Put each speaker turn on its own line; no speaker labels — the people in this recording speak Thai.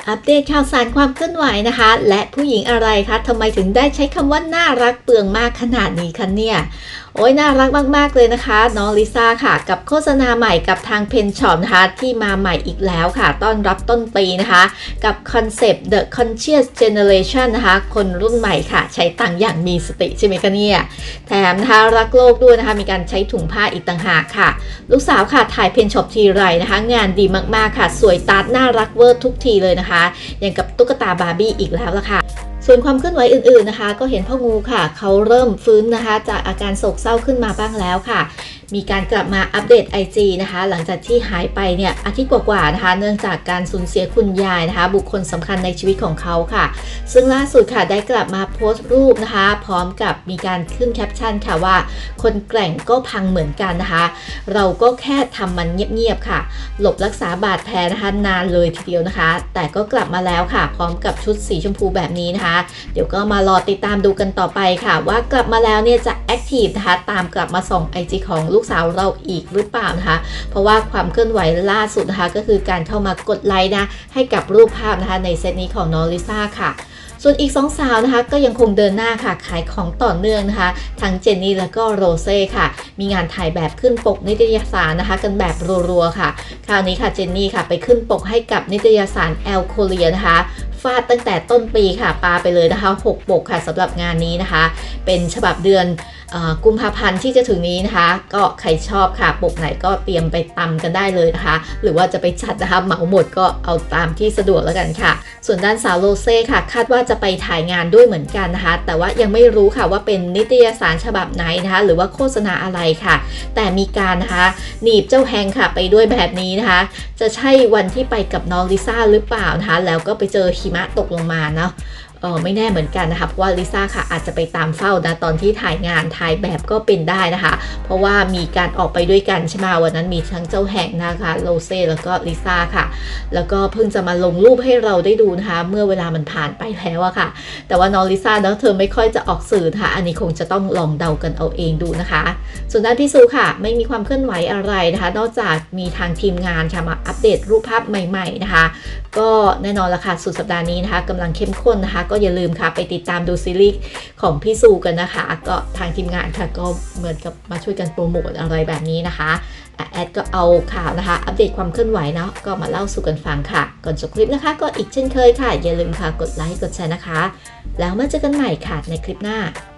อัปเดตข่าวสารความเคลื่อนไหวนะคะและผู้หญิงอะไรคะทำไมถึงได้ใช้คำว่าน่ารักเปลืองมากขนาดนี้คะเนี่ยโอ้ยน่ารักมากๆเลยนะคะน้องลิซ่าค่ะกับโฆษณาใหม่กับทางเพนช็อปนะคะที่มาใหม่อีกแล้วค่ะต้อนรับต้นปีนะคะกับคอนเซปต์ The Conscious Generation นะคะคนรุ่นใหม่ค่ะใช้ตังค์อย่างมีสติใช่ไหมคะเนี่ยแถมนะคะรักโลกด้วยนะคะมีการใช้ถุงผ้าอีกต่างหากค่ะลูกสาวค่ะถ่ายเพนช็อปทีไรนะคะงานดีมากๆค่ะสวยตาดน่ารักเวอร์ทุกทีเลยนะคะอย่างกับตุ๊กตาบาร์บี้อีกแล้วล่ะค่ะส่วนความเคลื่อนไหวอื่นๆนะคะก็เห็นพ่องูค่ะเขาเริ่มฟื้นนะคะจากอาการโศกเศร้าขึ้นมาบ้างแล้วค่ะมีการกลับมาอัปเดต IG นะคะหลังจากที่หายไปเนี่ยอาทิตย์กว่าๆนะคะเนื่องจากการสูญเสียคุณยายนะคะบุคคลสำคัญในชีวิตของเขาค่ะซึ่งล่าสุดค่ะได้กลับมาโพสต์รูปนะคะพร้อมกับมีการขึ้นแคปชั่นค่ะว่าคนแกร่งก็พังเหมือนกันนะคะเราก็แค่ทำมันเงียบๆค่ะหลบรักษาบาดแผลนะคะนานเลยทีเดียวนะคะแต่ก็กลับมาแล้วค่ะพร้อมกับชุดสีชมพูแบบนี้นะคะเดี๋ยวก็มารอติดตามดูกันต่อไปค่ะว่ากลับมาแล้วเนี่ยจะแอคทีฟนะคะตามกลับมาส่อง IG ของลูกสาวเราอีกหรือเปล่านะคะเพราะว่าความเคลื่อนไหวล่าสุดนะคะก็คือการเข้ามากดไลค์นะให้กับรูปภาพนะคะในเซตนี้ของน้องลิซ่าค่ะส่วนอีกสองสาวนะคะก็ยังคงเดินหน้าค่ะขายของต่อเนื่องนะคะทั้งเจนนี่แล้วก็โรเซ่ค่ะมีงานถ่ายแบบขึ้นปกนิตยสารนะคะกันแบบรัวๆค่ะคราวนี้ค่ะเจนนี่ค่ะไปขึ้นปกให้กับนิตยสารแอลโคเลียนะคะฟาดตั้งแต่ต้นปีค่ะปาไปเลยนะคะ6 ปกค่ะสำหรับงานนี้นะคะเป็นฉบับเดือนกุมภาพันธ์ที่จะถึงนี้นะคะก็ใครชอบค่ะปกไหนก็เตรียมไปตำกันได้เลยนะคะหรือว่าจะไปจัดนะคะเหมาหมดก็เอาตามที่สะดวกแล้วกันค่ะส่วนด้านสาวโรเซ่ค่ะคาดว่าจะไปถ่ายงานด้วยเหมือนกันนะคะแต่ว่ายังไม่รู้ค่ะว่าเป็นนิตยสารฉบับไหนนะคะหรือว่าโฆษณาอะไรค่ะแต่มีการนะคะหนีบเจ้าแฮงค่ะไปด้วยแบบนี้นะคะจะใช่วันที่ไปกับน้องลิซ่าหรือเปล่านะคะแล้วก็ไปเจอหิมะตกลงมาเนาะไม่แน่เหมือนกันนะคะเพราะว่าลิซ่าค่ะอาจจะไปตามเฝ้านะตอนที่ถ่ายงานถ่ายแบบก็เป็นได้นะคะเพราะว่ามีการออกไปด้วยกันใช่ไหมวันนั้นมีทั้งเจ้าแห่งนะคะโรเซ่แล้วก็ลิซ่าค่ะแล้วก็เพิ่งจะมาลงรูปให้เราได้ดูนะคะเมื่อเวลามันผ่านไปแล้วอะค่ะแต่ว่าน้องลิซ่าเนาะเธอไม่ค่อยจะออกสื่อนะคะอันนี้คงจะต้องลองเดากันเอาเองดูนะคะส่วนด้านพี่ซูค่ะไม่มีความเคลื่อนไหวอะไรนะคะนอกจากมีทางทีมงานค่ะมาอัปเดตรูปภาพใหม่ๆนะคะก็แน่นอนละค่ะสุดสัปดาห์นี้นะคะกำลังเข้มข้นนะคะก็อย่าลืมค่ะไปติดตามดูซีรีส์ของพี่ซูกันนะคะก็ทางทีมงานค่ะก็เหมือนกับมาช่วยกันโปรโมทอะไรแบบนี้นะคะแอดก็เอาข่าวนะคะอัปเดตความเคลื่อนไหวเนาะก็มาเล่าสู่กันฟังค่ะก่อนจบคลิปนะคะก็อีกเช่นเคยค่ะอย่าลืมค่ะกดไลค์กดแชร์นะคะแล้วมาเจอกันใหม่ค่ะในคลิปหน้า